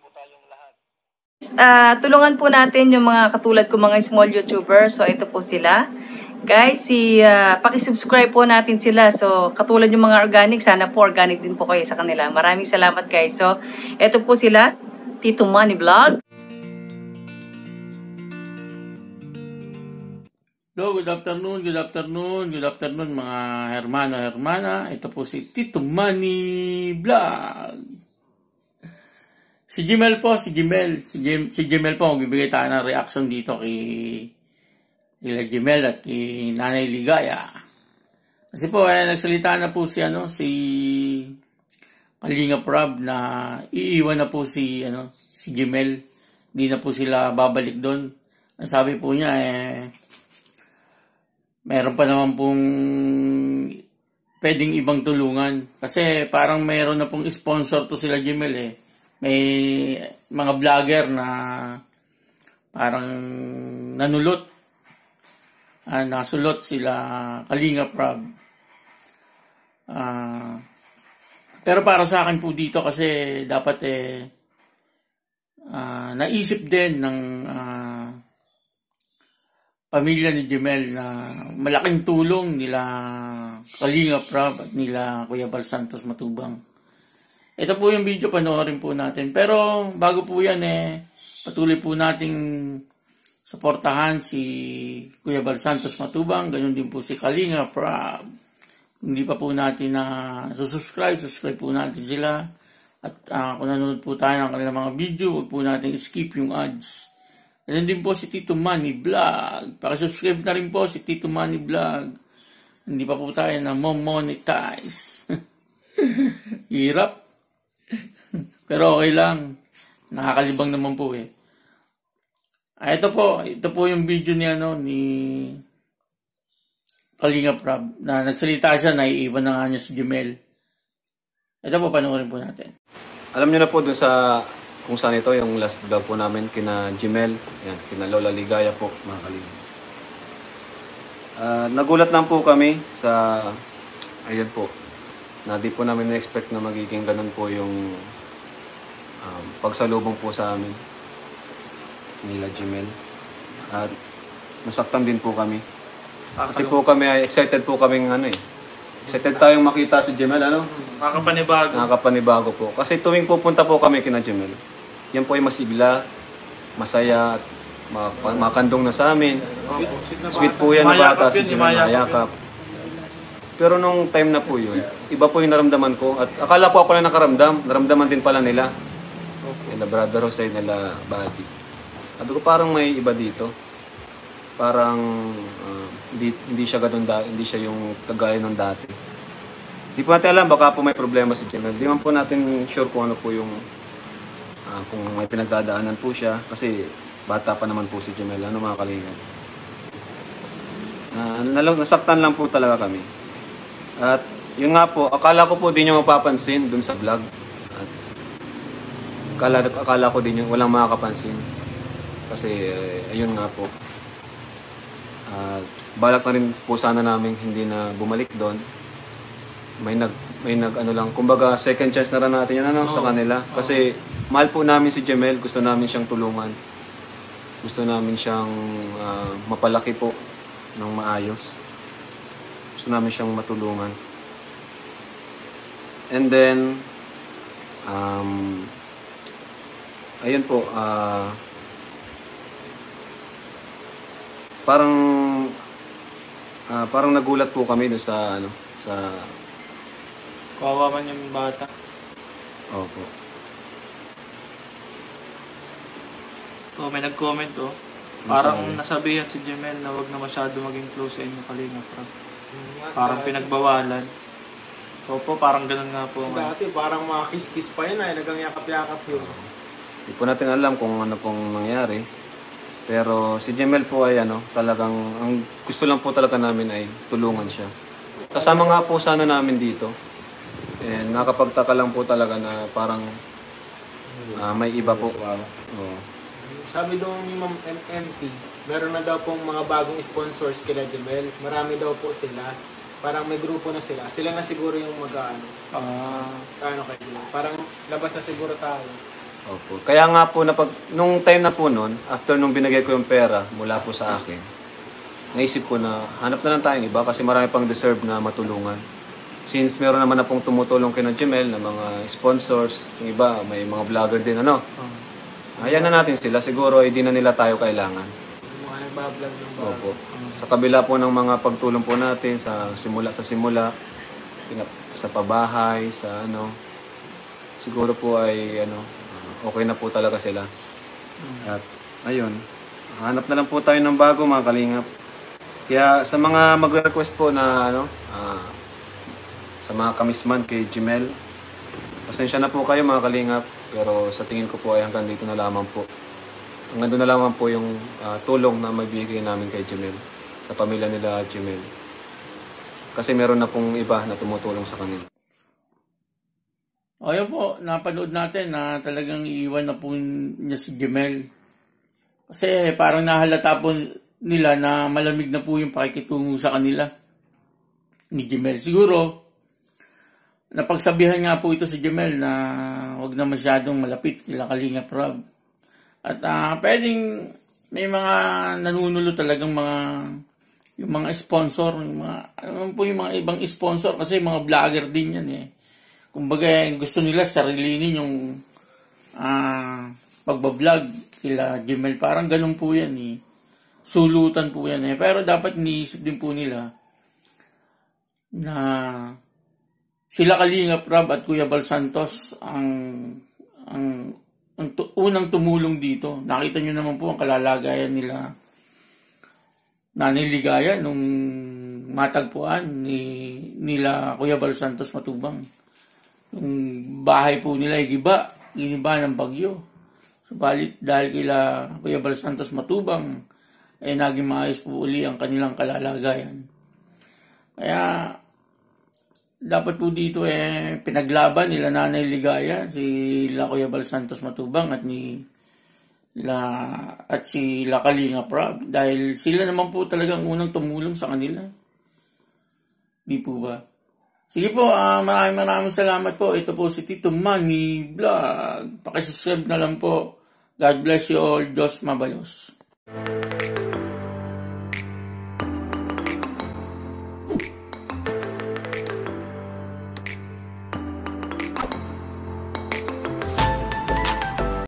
Tulungan po natin yung mga katulad ko mga small YouTuber. So ito po sila. Guys, paki-subscribe po natin sila. So katulad yung mga organic, sana po organic din po kayo sa kanila. Maraming salamat guys. So ito po sila, Tito Manny Vlog. Hello, good afternoon mga hermana. Ito po si Tito Manny Vlog. Si Jemel po, si Jemel po, magbibigay tayo ng reaction dito kay Jemel at kay Nanay Ligaya. Kasi po, nagsalita na po si Kalinga Prab na iiwan na po si Jemel. Hindi na po sila babalik doon. Ang sabi po niya, meron pa naman pong pwedeng ibang tulungan. Kasi parang meron na pong sponsor to sila Jemel May mga vlogger na parang nasulot sila Kalinga Prab. Pero para sa akin po dito kasi dapat naisip din ng pamilya ni Jemel na malaking tulong nila Kalinga Prab at nila Kuya Bal Santos Matubang. Ito po yung video, panoorin po natin. Pero bago po yan patuloy po nating suportahan si Kuya Bal Santos Matubang, ganyan din po si Kalinga Prab. Hindi pa po natin subscribe po natin sila. At kung nanonood po tayo ng kanilang mga video, huwag po natin skip yung ads. Ganyan din po si Tito Manny Vlog. Pakisubscribe na rin po si Tito Manny Vlog. Hindi pa po tayo na monetize. Hirap. Pero okay lang. Nakakalibang naman po Ito po yung video ni Kalinga Prab na nagsalita siya na iiwan na nga niya si Jemel. Ito po, panoorin po natin. Alam niyo na po dun sa kung saan ito, yung last vlog po namin kina Jemel, yan, kina Lola Ligaya po, mga Kalinga. Nagulat lang po kami sa, ayan po, na di po namin na-expect na magiging ganun po yung pagsalubong po sa amin nila Jemel. At nasaktan din po kami. Kasi po kami ay excited po kaming excited tayong makita si Jemel, Nakakapanibago po. Kasi tuwing pupunta po kami kina Jemel, yan po ay masigla, masaya, at makandong na sa amin. Sweet po yan na bata si Jemel, mayakap. Pero nung time na po yun, iba po yung naramdaman ko. At akala ko ako lang nakaramdam, naramdaman din pala nila. Nila Brother Jose, nila Buddy. Sabi ko parang may iba dito. Parang hindi siya ganun hindi siya yung kagaya nung dati. Hindi po natin alam, baka po may problema si Jemel. Hindi man po natin sure kung ano po yung kung may pinagdadaanan po siya. Kasi bata pa naman po si Jemel, mga Kalinga. Nasaktan lang po talaga kami. At yun nga po, akala ko po di nyo mapapansin dun sa vlog. At akala ko din yung walang makakapansin. Kasi ayun nga po. Balak na rin po sana namin hindi na bumalik doon. May nag lang, kumbaga second chance na rin natin yan sa kanila. Kasi mahal po namin si Jemel, gusto namin siyang tulungan. Gusto namin siyang mapalaki po ng maayos. Gusto namin siyang matulungan. And then ayun po, parang nagulat po kami doon sa kawawa man yung bata. Opo. May nag-comment parang nasabihan si Jemel na wag na masyado maging close sa inyo Kalinga Prab. Parang pinagbawalan. Opo, parang ganun nga po. Kasi dati parang mga kiss-kiss pa yun nagang yakap-yakap yun. Hindi po natin alam kung ano pong nangyari. Pero si Jemel po ay talagang, ang gusto lang po talaga namin ay tulungan siya. Kasama nga po sana namin dito. Nakapagtaka lang po talaga na parang may iba po. Sabi daw ni Ma'am MMT, meron na daw pong mga bagong sponsors kila Jemel. Marami daw po sila. Parang may grupo na sila. Sila na siguro yung mag-ano. Kaano kayo? Parang labas na siguro tayo. Opo. Kaya nga po, nung time na po nun, after nung binigay ko yung pera mula po sa akin, naisip ko na hanap na lang tayong iba kasi marami pang deserve na matulungan. Since meron naman na pong tumutulong kay Jemel na mga sponsors, yung iba may mga vlogger din, ano? Ayan na natin sila, siguro hindi na nila tayo kailangan. Yung mga nagbablog ng bago. Opo. Sa kabila po ng mga pagtulong po natin sa simula, sa pabahay, sa ano, siguro po ay okay na po talaga sila. At ayun, hanap na lang po tayo ng bago, mga kalingap. Kaya sa mga magre-request po na sa mga kamisman kay Jemel, pasensya na po kayo, mga kalingap, pero sa tingin ko po ay hanggang dito na lamang po. Hanggang doon na lamang po yung tulong na magbigay namin kay Jemel, sa pamilya nila Jemel. Kasi meron na pong iba na tumutulong sa kanila. O yun po, napanood natin na talagang iiwan na po niya si Jemel. Kasi parang nahalata po nila na malamig na po yung pakikitungo sa kanila ni Jemel. Siguro, napagsabihan nga po ito si Jemel na wag na masyadong malapit kila Kalingap Rob. At pwedeng may mga nanunulo talagang yung mga sponsor, yung mga ibang sponsor kasi mga vlogger din yan eh. Kumbaga gusto nila sarilinin yung pagbablog kila Jemel. Parang ganun po yan eh. Sulutan po yan eh. Pero dapat niisip din po nila na sila Kalingap Rob at Kuya Bal Santos ang unang tumulong dito. Nakita nyo naman po ang kalalagayan nila Nanay Ligaya nung matagpuan nila Kuya Bal Santos Matubang. Yung bahay po nila ay giniba ng bagyo. Subalit dahil kila Kuya Bal Santos Matubang ay naging maayos po uli ang kanilang kalalagayan. Kaya dapat po dito pinaglaban nila Nanay Ligaya, sila Kuya Bal Santos Matubang at sila Kalingap Rob dahil sila naman po talagang unang tumulong sa kanila. Di po ba? Sige po, maraming salamat po. Ito po si Tito Manny Vlog. Pakisubscribe na lang po. God bless you all. Diyos mabalos.